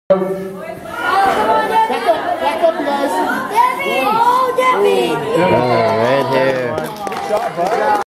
Back up, you guys. Debbie! Oh, Debbie! Right here.